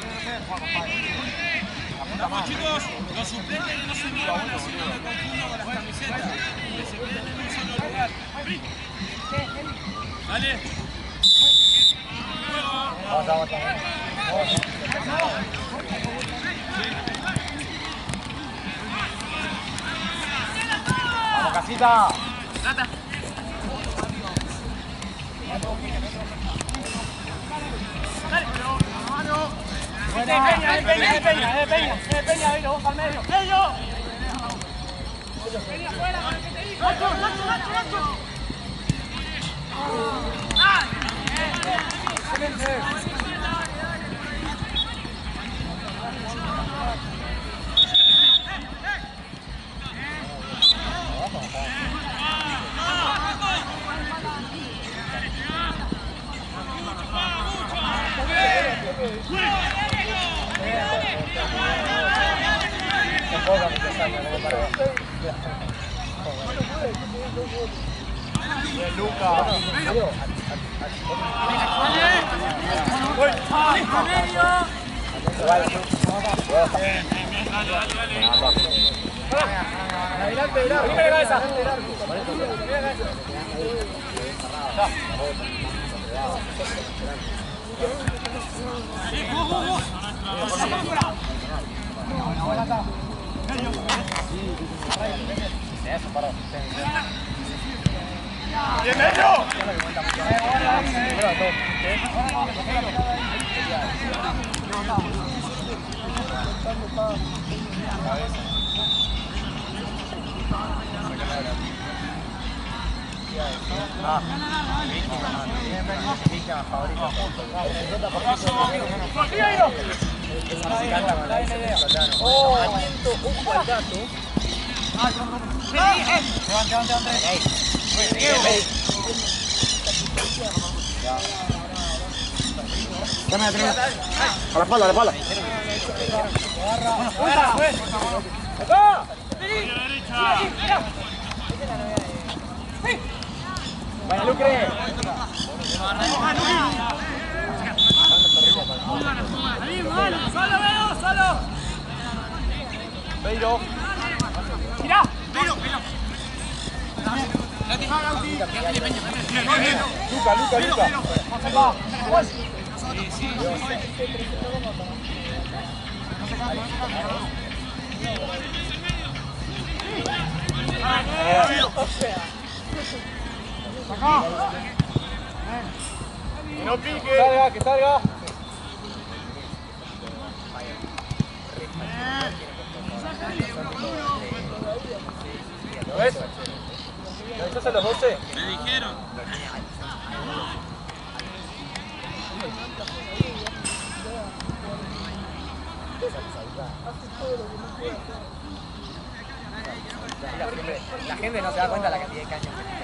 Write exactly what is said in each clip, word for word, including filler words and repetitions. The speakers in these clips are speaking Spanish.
Vamos chicos, los suplentes no se muevan, no se me confundo con las camisetas. Que se queden en un solo lugar. Dale. Vamos, vamos, vamos, casita. Trata. Buena, Peña, de Peña, de Peña, de Peña, de Peña, Vilo, vos al medio. ¡Ello! Peña afuera, Nacho, Nacho, Nacho, Nacho. ¡Ah! ¡Excelente! Luca. Adelante, adelante. Primera cabeza. Eso, paró. ¡Bien hecho! Ah, víctima favorita. Oh, aliento, ojo al gato. Levante, levante, levante. Dame, dame. A la espalda, a la espalda. ¡Agarra! ¡Acá! ¡Vaya, Lucre! ¡Solo, Vero, solo! Beiro. ¡Tirá! ¡Beiro, Beiro! Luca, Luca, Luca. Sí, sí. Que no pique. Salga, que salga. ¿Lo ves? ¿Lo echás a los doce? Me dijeron. La gente no se da cuenta de la cantidad de caños que tira.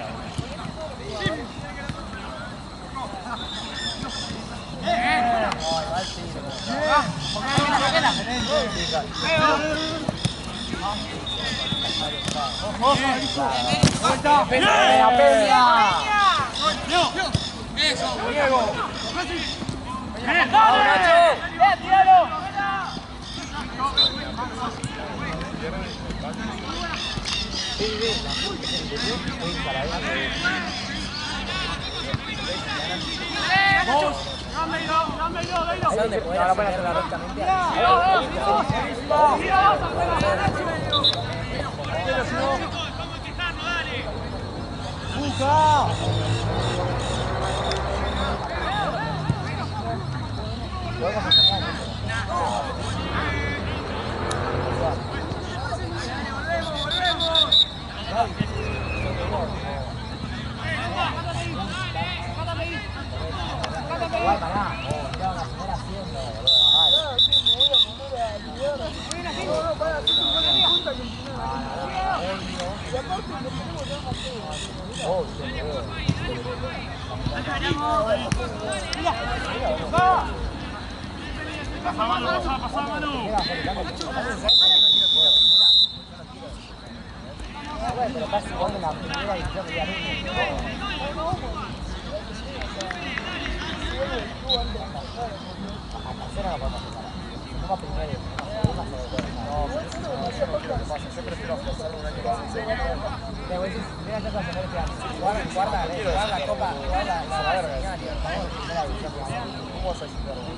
¡Peña! ¡Peña! ¡Eso! ¡Diego! ¡Vamos, Nacho! ¡Eh, tíralo! Sí, sí. ¡Vamos! ¡Dame yo, dame yo, dame yo! ¿Dónde podés hacer directamente? ¡Busca! Igual, pará. Oh, ya una señora haciendo, boludo. No, no, para, si tú no te das cuenta que y aparte, lo tenemos ya más todo. Oh, sí, boludo. Pasa mano, pasa, pasa mano. Pero estás jugando en la primera división de Villarreal. A tercera no podemos jugar. más primero, una segunda, sobre todo. No, pero eso no, yo no quiero que pase. Yo prefiero ofrecerle un año más. Le voy a decir, mira que pasa, mira que jugar en cuarta, jugar la copa, jugar la verga. Primera división, ¿cómo vas a decir verga?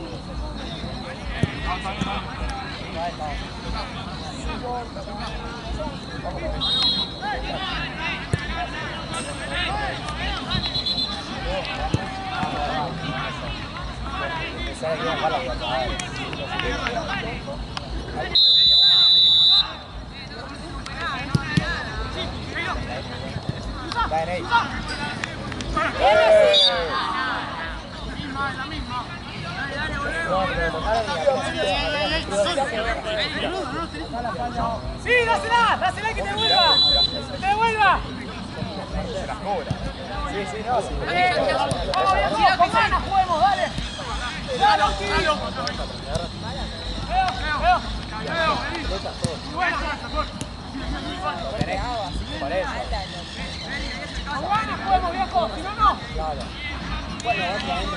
Sí, dásela, dásela que te vuelva. Que te vuelva. Se las cobra. Sí, sí, no, sí. Vamos bien, vamos, con ganas juguemos, dale. Dale, Tío. Veo, veo. Veo, vení. Buena. Por eso. Con ganas juguemos, viejo, si no, no. Claro. Bueno, obviamente.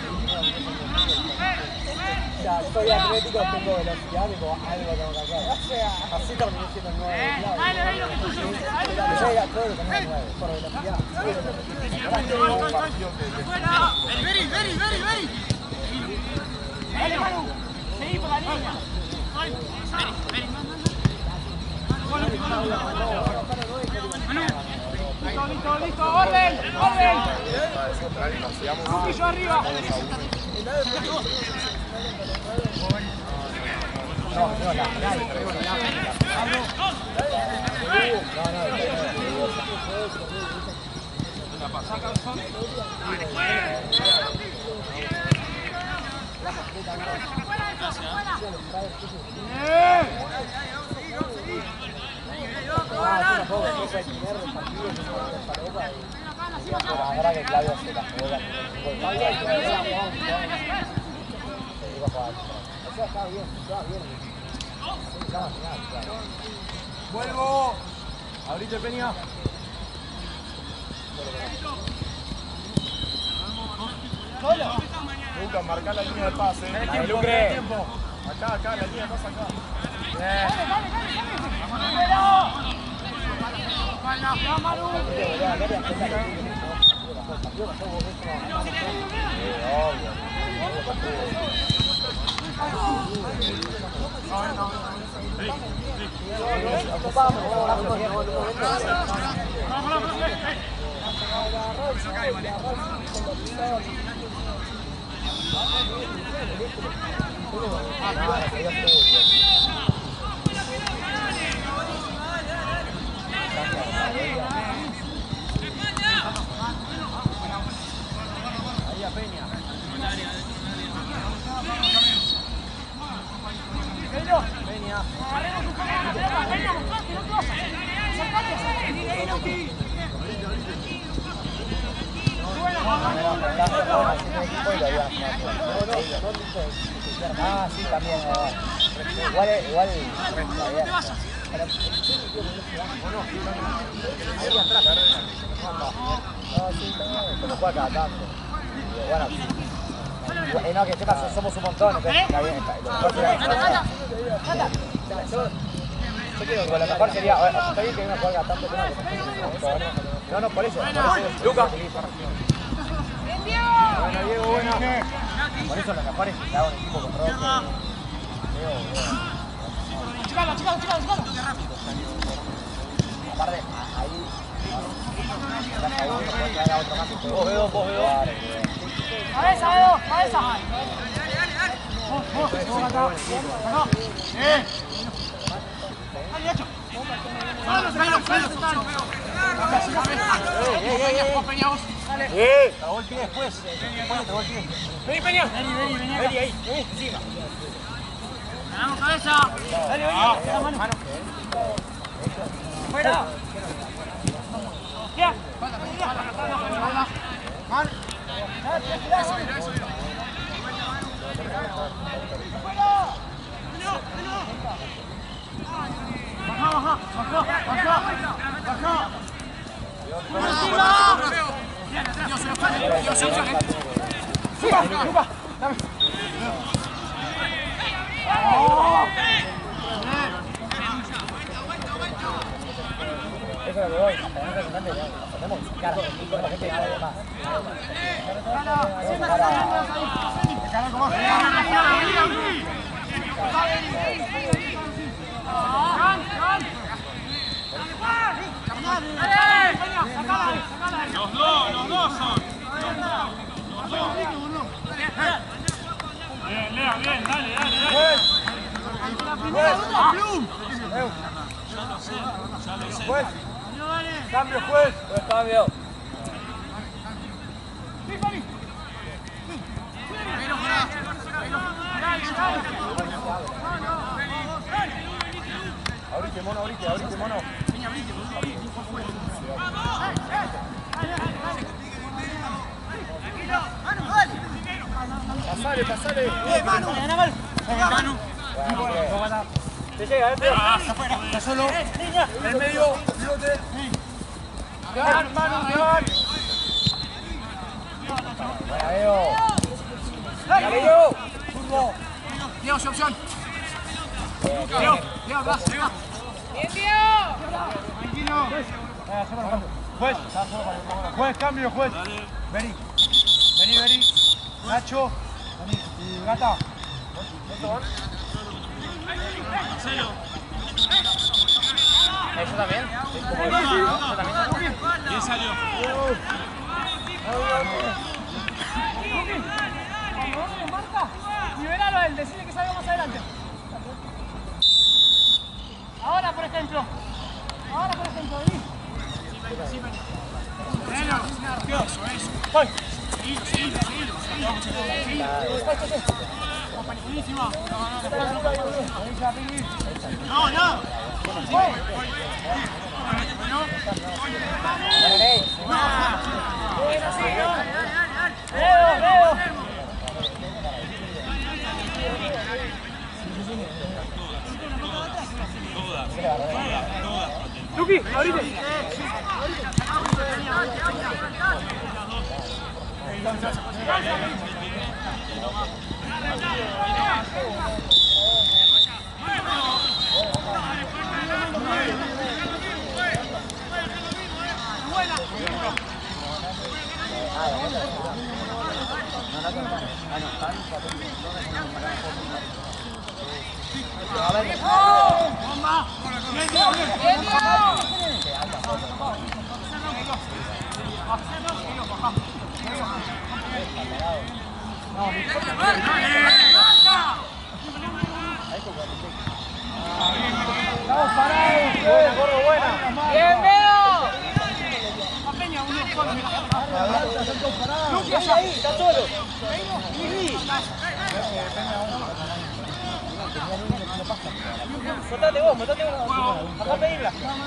O sea, soy atlético, tengo velocidad, digo, algo tengo que hacer. O sea, así terminé siendo el nueve. Dale, dale lo que tuyo. Yo era todo lo que no es nueve, por velocidad. Veri, veri, veri, veri. Dale, Manu. Seguí por la línea. Listo, listo, listo. Orden, orden. Un poquillo arriba. No, no, la final. No, no, la verdad que Claudio se la jugó la eso está bien, está bien. Vuelvo. Abrite, Peña. Solo. Lucas, marcá la línea de pase. Ahí, Lucre. Acá, acá, la línea de pase acá. Dale, dale, dale, dale. ¡Vamos, Manu! Ahí a Peña. Peña. Agarremos un poco la pelota, Peña, mostrate, no te vas a hacer. Sacate, sacate. Ah, sí, también. Igual, igual. Ahí atrás. No, sí, también. Como juega cada tanto. Bueno. Eh, no, que sepas, somos un montón. Está bien, está bien. Yo quiero que lo mejor sería. Está bien que uno juega tanto, pero no, no, por eso. Lucas. Bueno, Diego, bueno. Por eso lo mejor es que haga un equipo con Roque. Chicalo, chicalo, chicalo, chicalo. Aparte, ahí. Vos ve dos, vos ve dos. Cabeza, Edo, cabeza. Vos, vos, vos acá. Acá. Eh. Dale, hecho. Salo, salo, salo, salo. ¡Eh, eh, eh! Dale. ¡Eh! Trabó el pie después. Después trabó el pie. Vení, Peña. Vení, vení, vení. Vení ahí, vení encima. Ganamos cabeza. Dale, vení. La mano. Fuera. Ya. Mano. Baja, baja, baja, baja, baja. Dios, se lo fue. Dios, se lo fue. Lupa, Lupa, dame. lo que voy. Hasta no representante, nos podemos claro, con la gente de más. Los dos, los dos son. Los dos. Bien, Lea, bien, dale, dale, dale. Ya lo sé, ya lo sé. Juez. Cambio, juez. Pues cambio. Abrite, mono, abrite, abrite, mono. Pasale, pasale. Eh, Manu. Manu. Te llega, eh, pero. Ah, afuera. Está solo. En el medio. Pilote. Levan, Manu, levan. Buena, Leo. Dale, Leo. Diego, su opción. Bien, bien. Diego, Diego, atrás. Bien, Diego. Tranquilo. Juez. Juez, cambio, juez. Vení. Vení, vení. Nacho. Vení. Y Gata. Marcelo. ¿Eso también? ¿Eso también? ¿Quién salió? Liberalo a él, decirle que salga más adelante. Ahora, por ejemplo. Ahora, por ejemplo, vení. Eso, eso. Seguilo, seguilo, seguilo, seguilo. Buenísimo. No, no. Leo, Leo. Todas, todas, todas. Luqui, abrite. Estamos parados. Buena, gordo, buena. Bien, Leo. Lucas ahí, está solo. Motate vos, motate vos. Acá pedirla.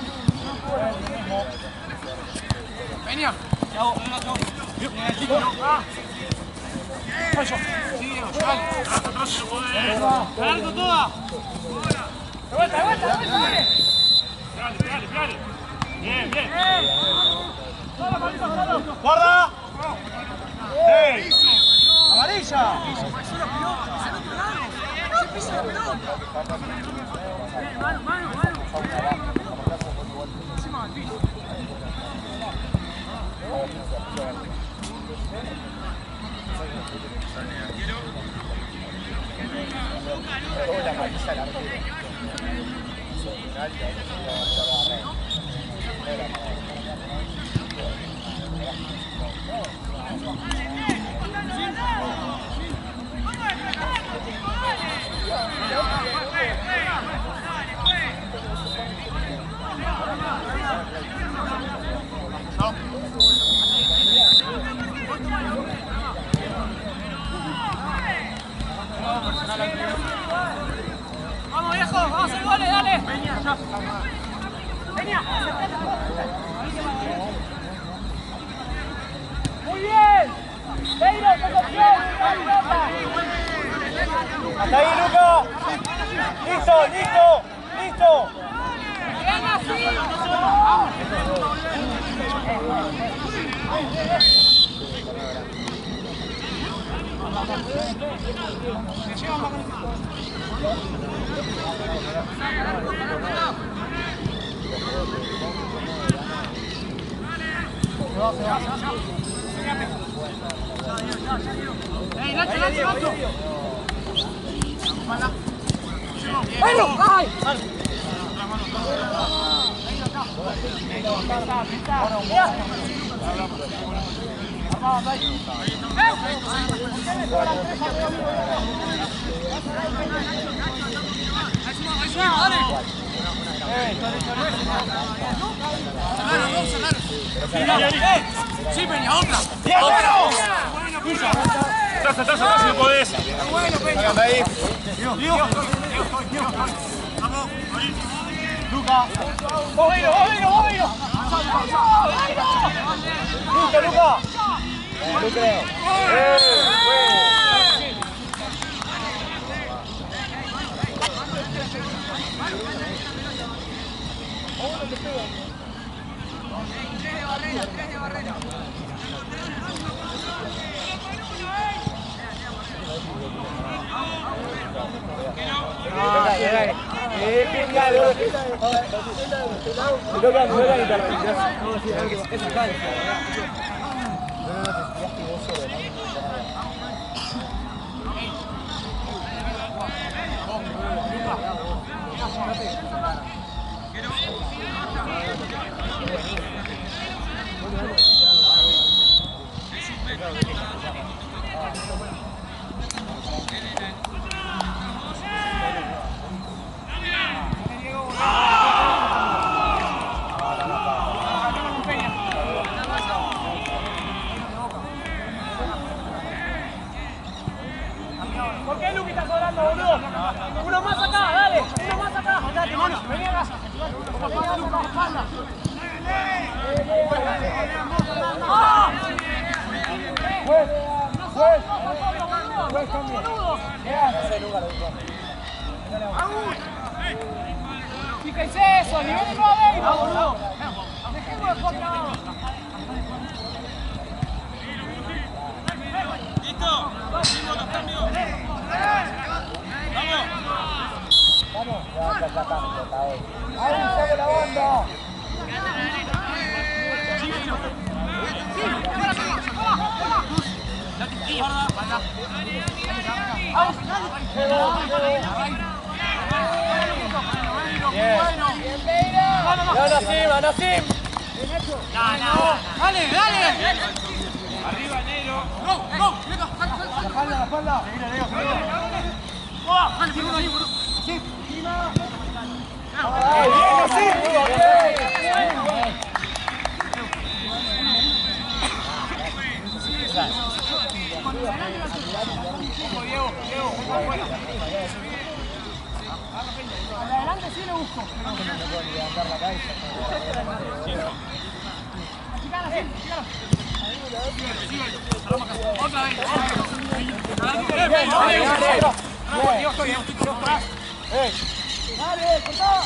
Venía. Largo toda. De vuelta, de vuelta, de vuelta, dale. Dale, dale, dale. Bien, bien. Guarda. ¡Ey! ¡Amarilla! Mano, mano, mano. Vamos, viejo, vamos a hacer goles, dale. Venía. Muy bien. Peiro, conducción, la pelota. ¡Hasta ahí, Luca! ¡Listo, listo! ¡Listo! Bien así. ¡Ey, Nacho, Nacho, Nacho! ¡Pero! ¡Ay! ¡Sí, Peña, otra! Atrás, atrás, atrás, si no podés. ¡Bueno, Peña! Luca. ¡Bovino, Bovino, Bovino! ¡Luca, Luca! Yo creo. ¿Por qué Luqui está sobrando, boludo? Uno más acá, dale. Uno más acá. Dale, mano. Vení acá. ¡Ah! Juez, juez, juez también. Fíjense eso, nivel no veinte, boludo. Dejemos de focar. ¿Listo? ¿Hicimos los cambios? ¡Vamos! Vamos. Ya, ya, ya está, ya está hoy. ¡Ahí sale la banda! ¡Ya, Nasim, a Nasim! ¡Dale, dale! Arriba, negro. ¡Go, go! La espalda, la espalda. ¡Ay, bien, Nasim! Adelante sí le busco. No pueden levantar la cabeza. Achicala, sí, achicala. Otra vez. Yo estoy, yo estoy atrás. ¡Dale, cortá!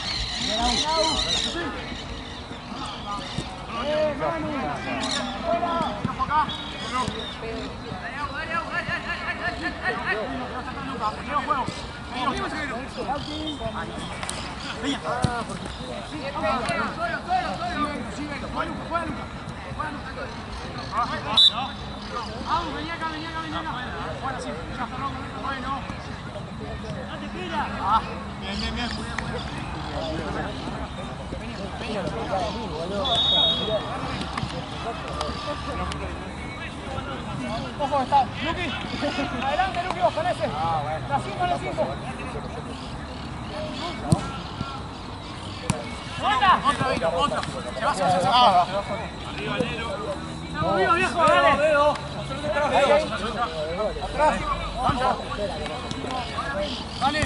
¡Eh, Manu! ¡Fuera! Vamos, vení acá, vení acá, vení acá. Bueno, sí, ya está loco, bueno. No te tiras. Ah, bien, bien, bien. Ojo, está. Luqui. Adelante, Luqui, vos con ese. Ah, bueno. La cinco, la cinco. Otra, otra, Vito, otra. Se va, se va, se va. Ah, Arriba, negro. Estamos vivos, viejo, dale. ahí, ahí. Atrás. Dale.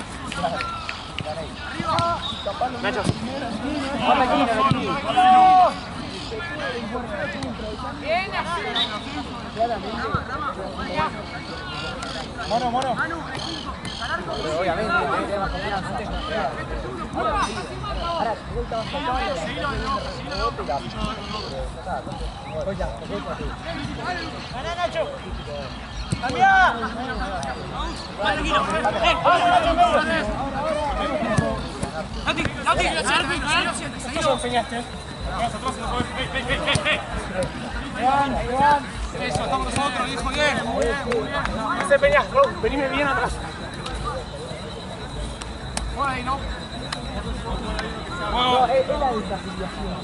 Nacho. Bien, así. Mono, mono. Pero obviamente, tiene que tener más confianza. Ahora, de vuelta vas a tocar y la Ganá, Nacho. ¡Cambia! Nati, Nati, Nati, ¿Qué empeñaste? Eso, estamos nosotros, hijo, bien. Muy bien, muy bien. Ese Peña, venime bien atrás. Por ahí, ¿no? No, es, es la desafiliación.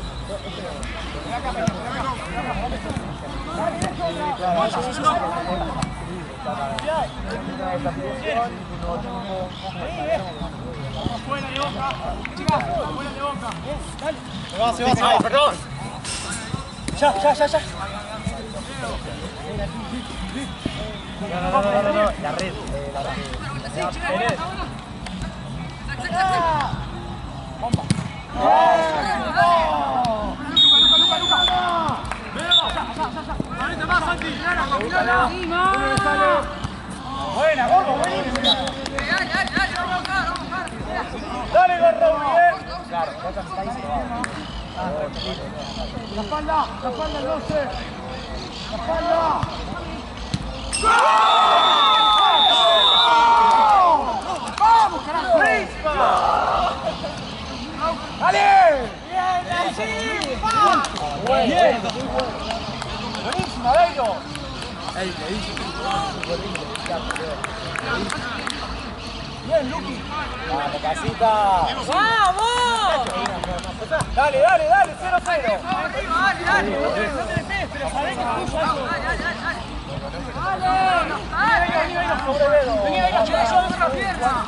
Afuera de Boca. Chicas, afuera de Boca. Dale. Se va, se va, se va. Perdón. Ya, ya, ya, ya. No, no, no, no, no, no. La red. Eh, la red. Bomba. Buena, gordo, buenísimo. Dale, gordo, bien. Claro, Boca está ahí, se va. La espalda, la espalda, el doce. La espalda. ¡Vamos, carajo! ¡Dale! ¡Bien, ¡bien! ¡Buenísima, Beiro! ¡Bien, Luqui! ¡Vamos, casita! ¡Vamos! Dale, dale, dale, cero cero. Dale, dale. No te despegues, pero sabés que es tuyo eso. Dale. Vení, vení, vení, sobre dedo. Vení, vení, yo yo de otra pierna.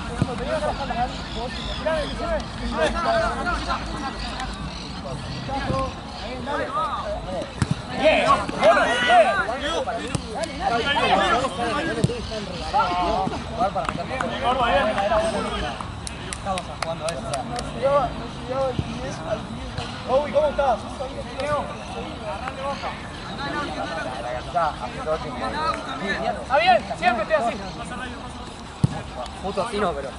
Bien, bueno, bien. Estamos jugando a eso. Uy, ¿cómo estás? Está bien, siempre estoy así. Puto fino, pero.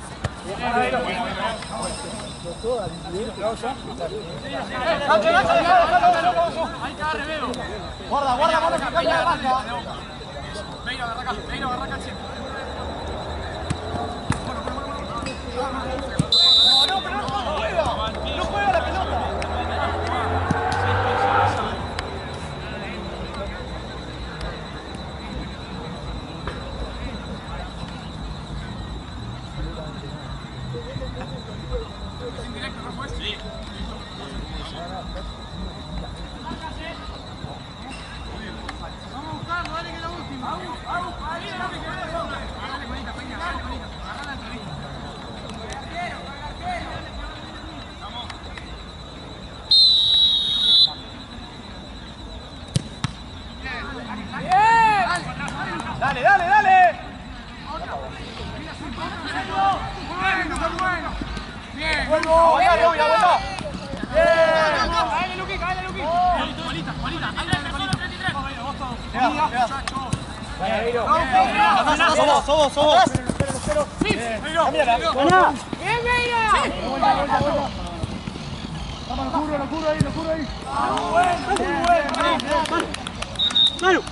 Nacho, Nacho, déjalo, déjalo, déjalo. Ahí está, reveo. Guarda, guarda, guarda, que acá ya baja. Venga, agarra acá, venga, agarra acá siempre. No, no, pero no juega. No juega la pelota. Dale, dale, dale. Bien. Vuelvo. Aguanta, Rubia, aguanta. Bien. Cállale, Luqui, cállale, Luqui. Bolita, bolita. Somos, somos, somos. Sí, Cámbiala. bien, Meira. Vamos, lo cubro, lo cubro ahí, lo cubro ahí. Muy bueno. Manu.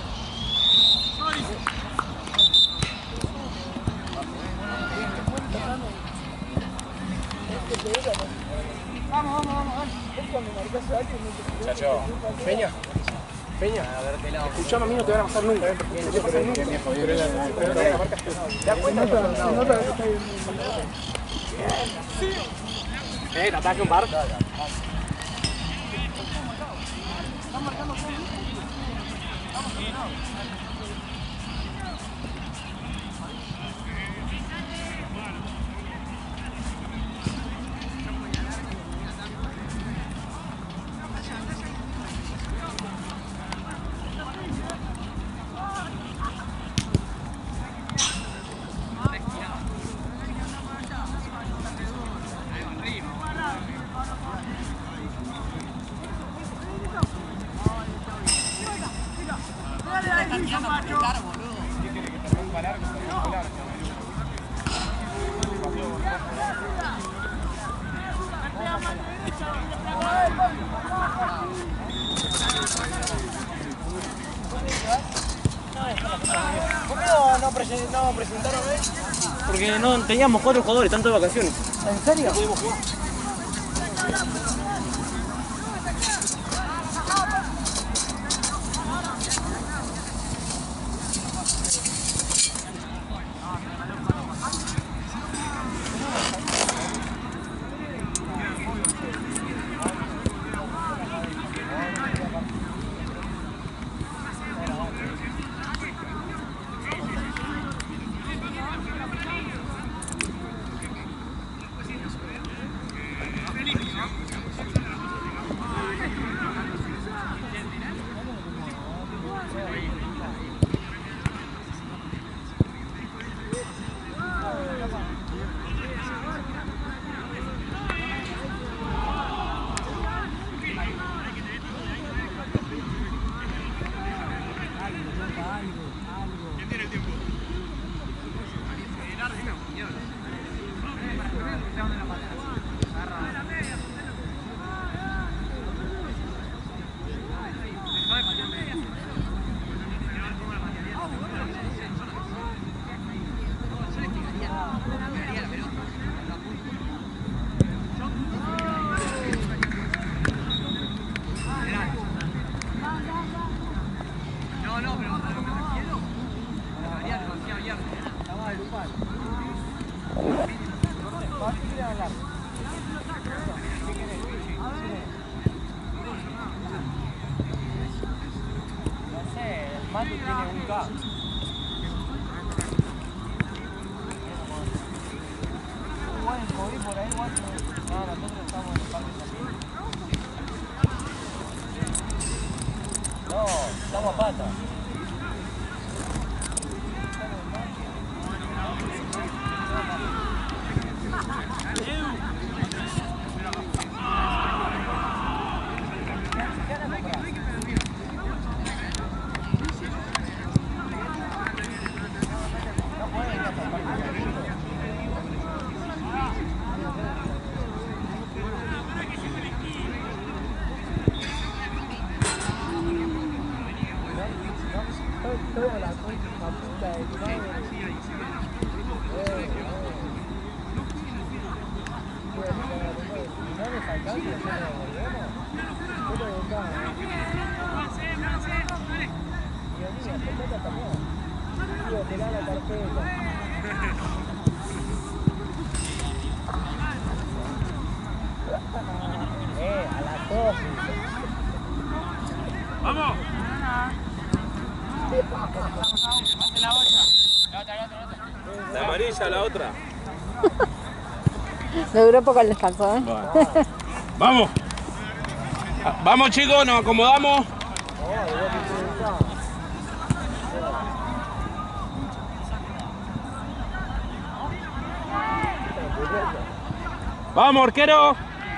Vamos, vamos, vamos. Chacho. Peña. Peña. Escuchame, a mí no te van a pasar nunca, ¿eh? No te pasan nunca. ¿Te das cuenta? Eh, te ataque un bar. ¿Por qué no, no, presen- no presentaron hoy? Porque no teníamos cuatro jugadores, tanto de vacaciones. ¿En serio? No pudimos jugar. No sé, el Mati tiene un K. Buen COVID por ahí, guacho. No, nosotros estamos en el parque también. No, estamos a pata. ¡Vamos! La amarilla, la otra. Le duró poco el descanso, ¿eh? Bueno. ¡Vamos! Vamos, chicos, nos acomodamos. ¡Vamos, arquero!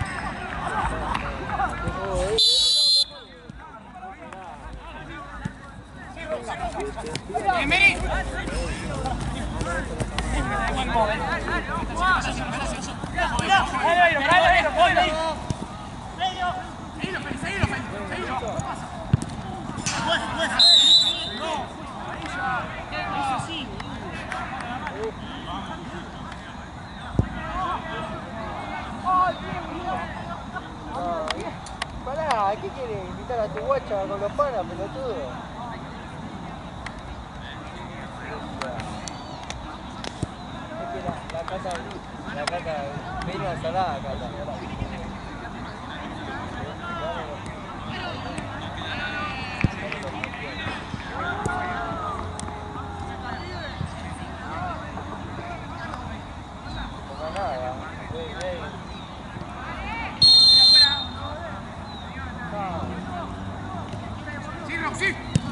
Pará, ¿qué quieres? ¿Invitar a tu guacha con los panas, pelotudo? Es que la, la casa, la casa, vino salada acá. No nada, wey, wey. ¡Sí, Roxy!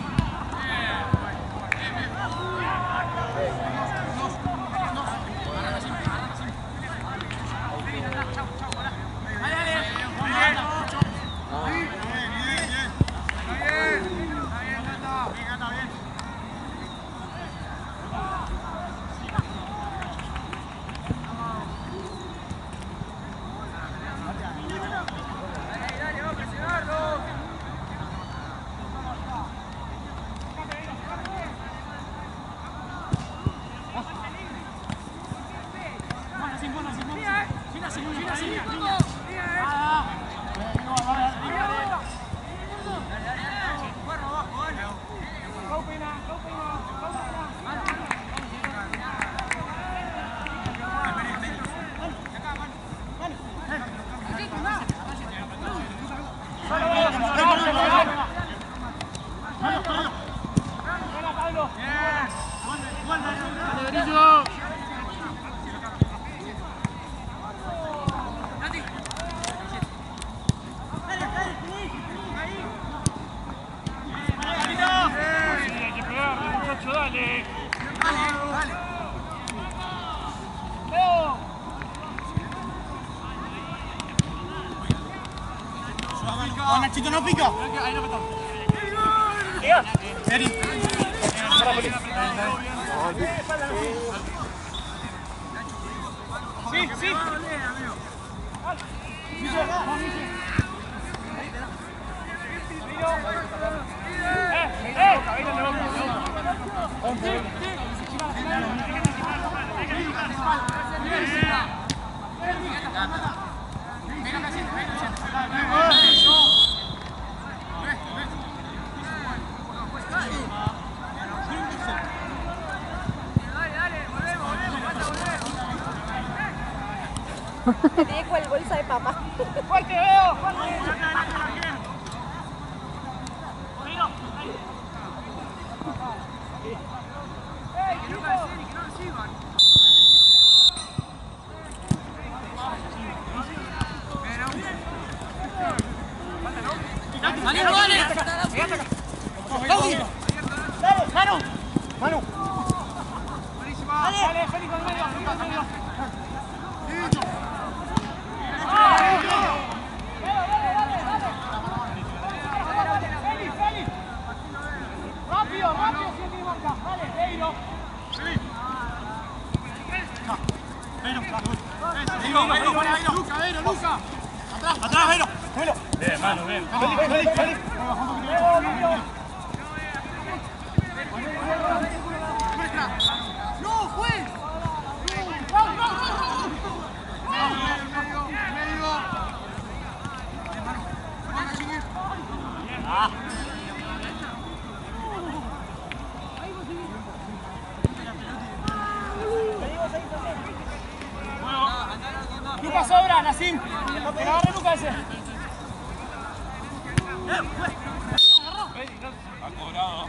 Nachito, no pica. Ahí no me toca. Eri. Sí, sí. Te dejo el bolsa de papá. ¡Fuerte, veo! ¡Manu! ¡Manu! ¡Dale, Félix, al medio! ¡Félix, al medio! ¡Rápido, rápido! ¡Si tiene marca! ¡Dale, Beiro! Beiro, Beiro, Beiro, Luca, Beiro, Luca. Atrás, atrás, Beiro. Beiro. Bien, mano, bien. Félix, Félix, Félix. ¡No, juez! Lucas sobra, Nassim. Que la agarre Lucas ese. Ha cobrado.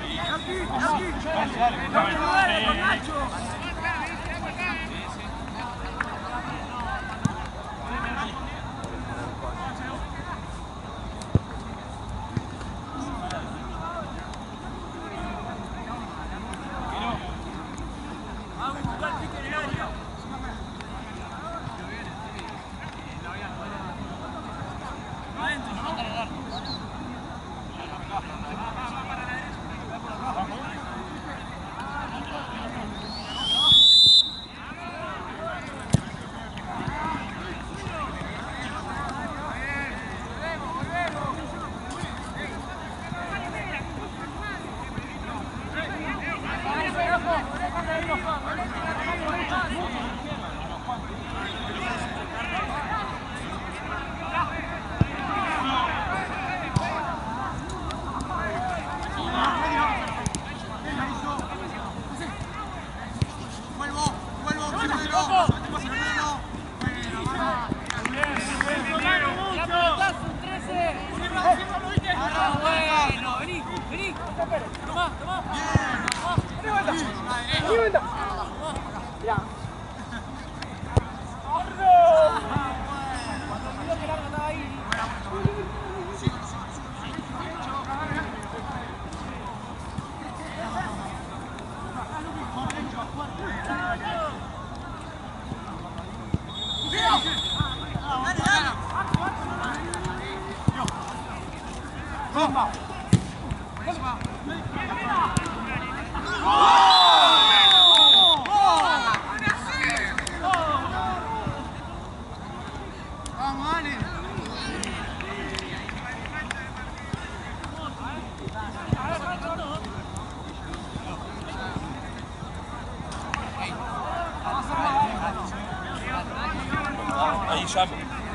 Ahí llamo.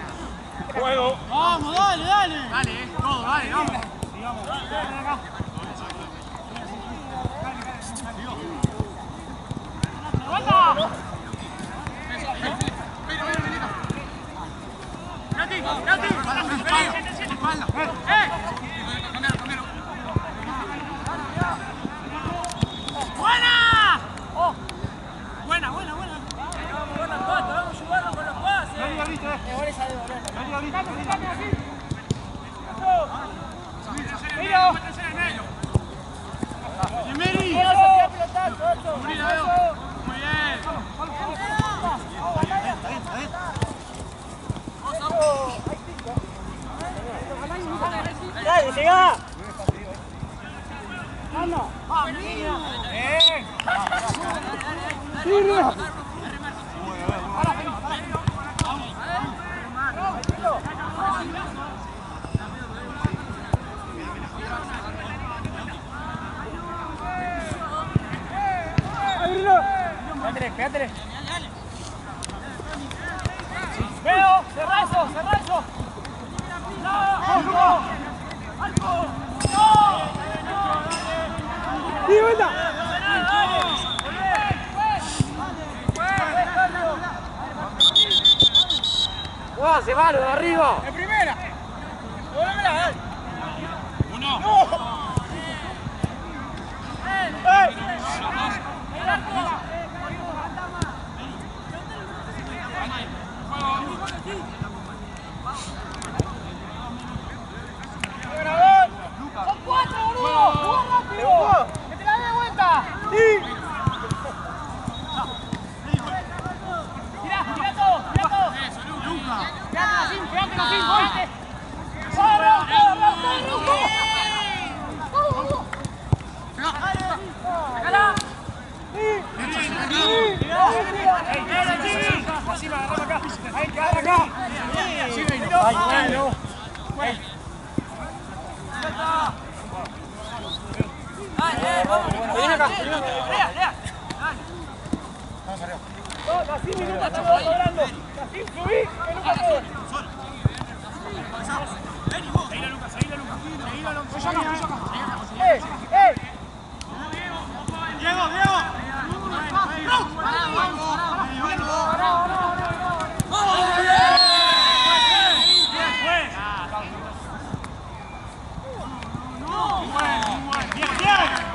Juego. Vamos, dale, dale. Dale, todo, dale, vamos. Sigamos. Dale acá. ¡Vuelta! ¡Nati! ¡Nati! ¡Espalda! ¡Eh! ¡Buena! ¡Oh! ¡Buena, buena, buena! Vamos con las patas, vamos a ayudarlo con los pases. Vení ahorita, eh. Vení ahorita. Vení ahorita. Quítate así. ¡Mira! ¡Yemeri! ¡Muy bien! ¡Dale, llega! ¡Vamos! ¡Bien! ¡Sí, Pégate, pégate. Veo, cerra eso, cerra eso. No, no, algo. No. Sí, vuelta. ¡Pase, mano, de arriba! ¡En primera! ¡Volvémela, dale! Uno. ¡No! ¡Eh! ¡Son cuatro, boludo! ¡Jugá rápido! ¡Que te la dé de vuelta! ¡Sí! ¡Tirá, tirá todo! ¡Tirá todo! ¡Quédate así! ¡Quédate así! ¡Quédate! ¡Vamos, vamos, vamos! ¡Sácala! ¡Sí! ¡Sí! ¡Así me agarramos acá! ¡Ahí, quedate acá! ¡Ay, bueno! Viene acá. ¡Lea, lea! Vamos arriba. No, así minutos estamos logrando. Así subí, que nunca puedo. Seguila, Lucas, seguila, Lucas. Seguila, Lucas. Soy acá, soy acá. ¡Eh! ¡Eh! ¡Diego, Diego! ¡Bien, bien!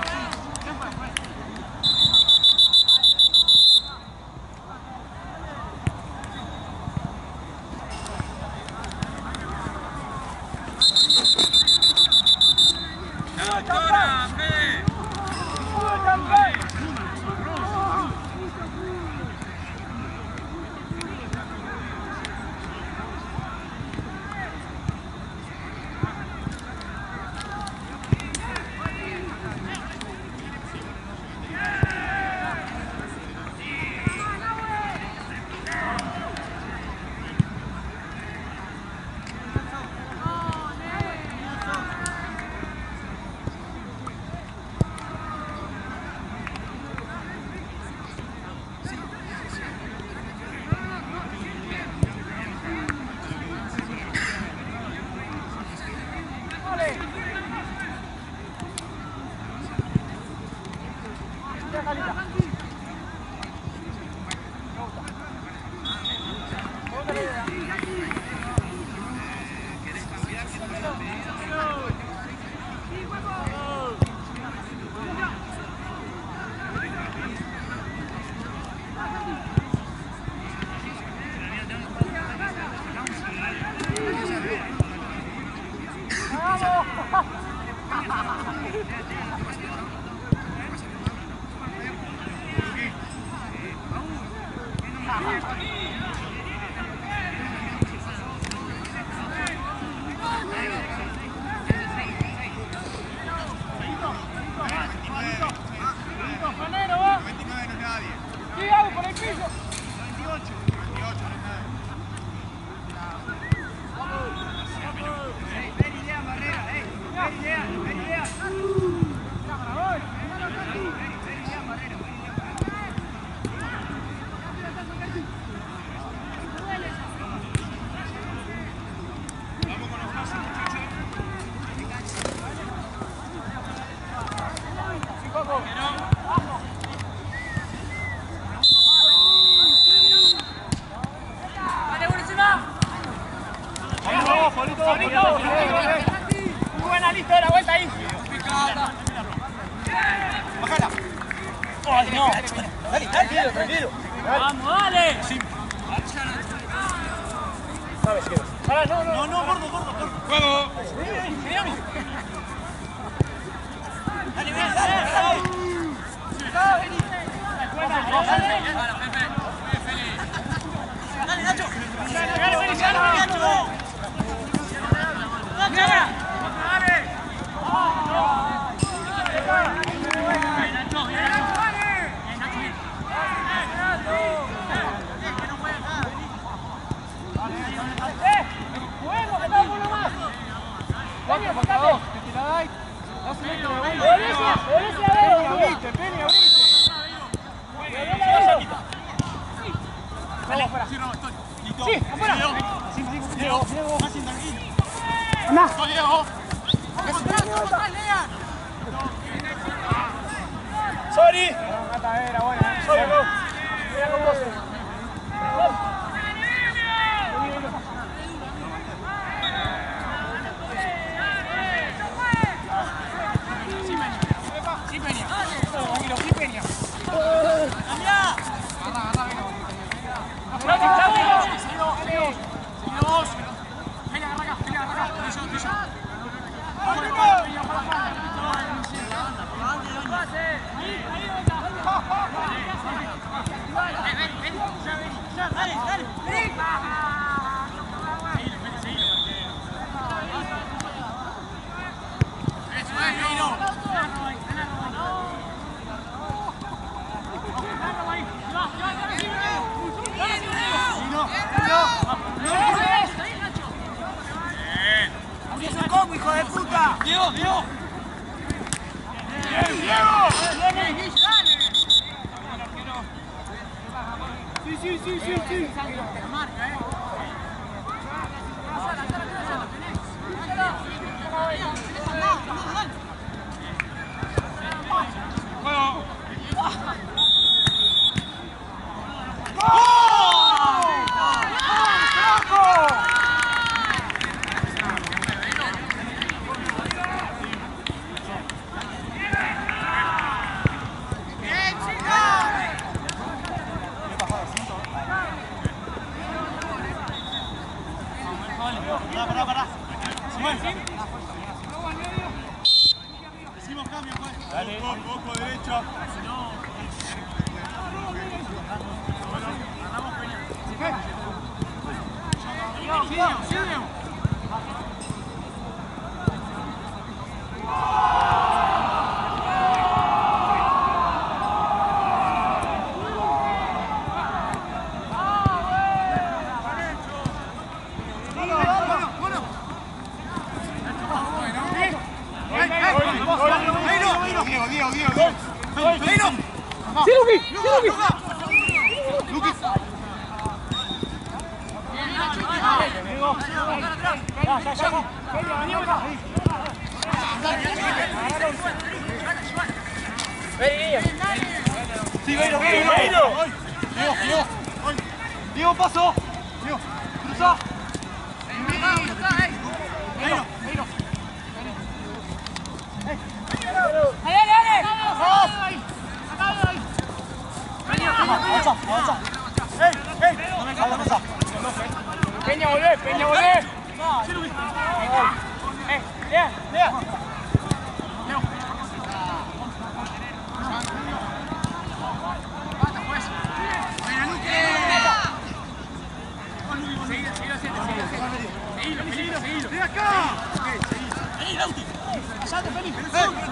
¡Ahora, Fede! Muy buena, listo, de la vuelta ahí. Bájala. Ay, no. Dale, tranquilo, tranquilo. Vamos, dale. Sí. ¿Sabes qué? Pará, no, no. No, no, gordo, gordo, gordo. ¡Juego! Dale, ven, dale, dale. Dale, vení. Dale, Nacho. Dale, vení, dale, Nacho. Sí, afuera. Sí, sí, Diego, Diego. Más intranquilo. Anda. Diego. Vamos atrás, vamos atrás, Lean. Sorry. Era buena. Sorry, go. Mira con vos. ¿Cómo, hijo de puta? Diego, Diego. ¡Bien, Diego! ¡Viene! Sí, sí, sí, sí, sí. Pará, pará, pará. Decimos cambio, pues. Dale. Poco, poco derecho. Si no... Ganamos Peña. Sigue, sigue. Diego, Diego, Diego. ¡Sí, Luqui! ¡Sí, Luqui! Luqui. Sí, Beiro, Beiro, Beiro. Diego, Diego. Diego, paso. Diego. Cruza. Beiro, Beiro. ¡Dale, dale! Avanza, avanza. ¡Ey, ey! No me encanta pasar. Peña, volvé, Peña, volvé. ¡Eh, Lea, Lea! Seguilo, seguilo, seguilo. ¡De acá! ¡Ey, Lauti! ¡Allá, Felipe!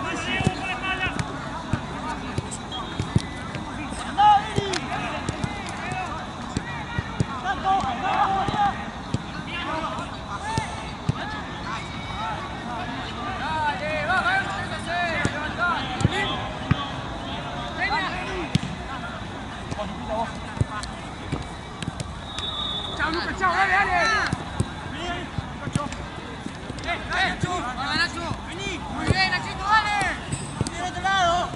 Chao, Lucas, chao, dale, dale. Vení. Muy bien, Nachito, dale. Del otro lado.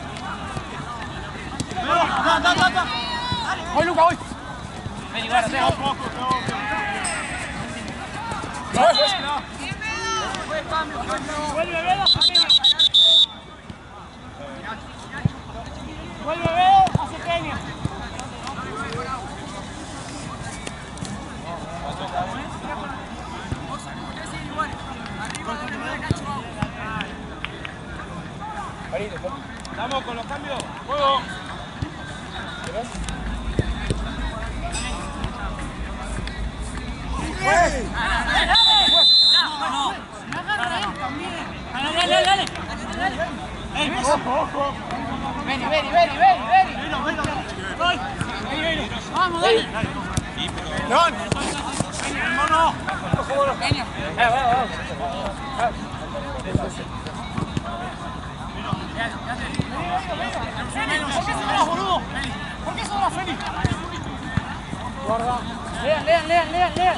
Da, da, da, da. Voy, Lucas, voy. Vení, guarda, te hago poco, te hago Vuelve, Velo, Peña. Vuelve, Velo, hace Peña. Vamos con los cambios. Juego. Dale, dale, dale. Vení, vení, vení, vení, vení. Vamos, dale. León. Mono. Peña. Eh, vamos, vamos. ¿Por qué sobras, boludo? ¿Por qué sobras, Feli? Guarda. Lean, lean, lean, lean, lean.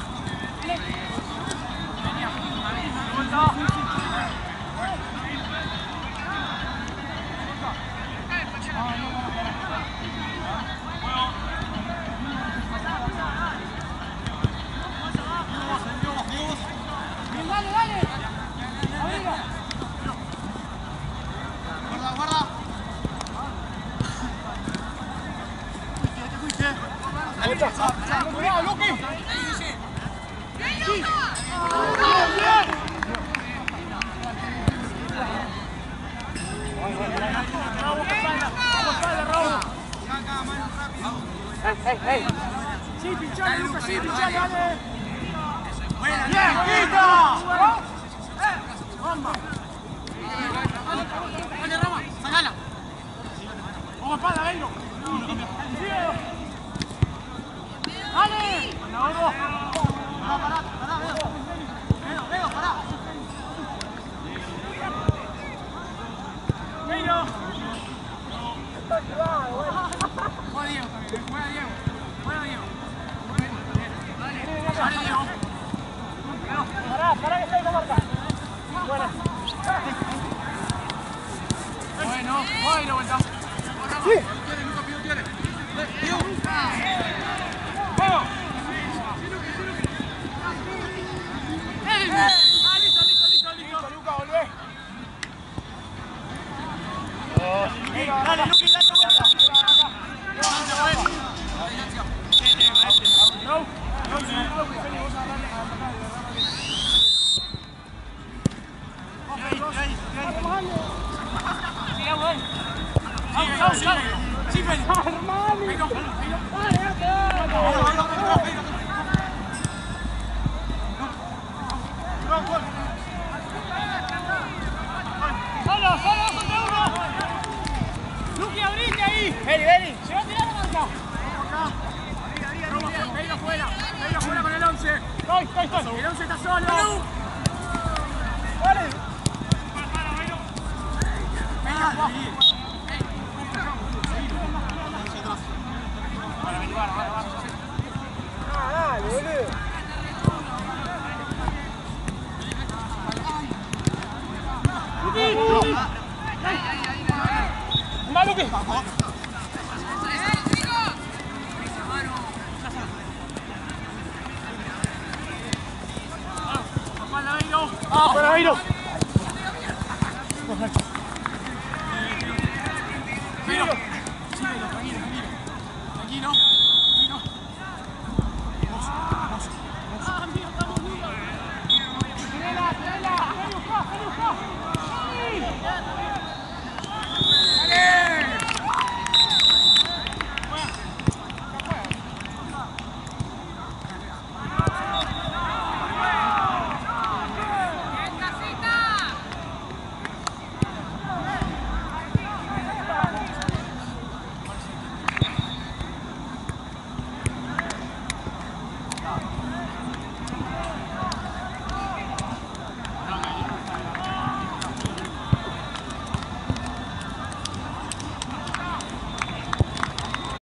Bien, dale, dale. Abriga. Guarda, guarda. Cuidado, Luqui. Sí. Ey, ey, ey. Sí, pinchale, Lucas, sí, pinchale, dale. Buena, ¡Bien, quita! ¡Bomba! Dale, Roma, sacala. Vamos, espalda, vengo. ¡Dale! ¡No, no! ¡No, pará, pará, Veo! ¡Veo, Veo, pará! ¡Veo! Juega Diego también, juega Diego. Juega Diego. Dale, Diego. Pará, pará que está esa marca. Buena. Bueno, juega y lo vuelta. Sí. ¡Juego! ¡Ah, listo, listo, listo, listo! Luca, volvé. Dale, Luqui, dale vuelta. No, no, sí. Sigamos ahí. Vamos, vamos, vamos. Sí, Feli. Ahí no, ahí no. ¡Solo, solo, contra uno! ¡Luqui, abrite ahí! Vení, vení. ¡Se va a tirar la marca! Veilo afuera, veilo afuera con el once. Estoy, estoy, estoy. El once está solo. Dale. Venga, abajo. Ah, dale, boludo. ¡Va, Luqui! ¡Ah, para Beiro! Bueno, Beiro.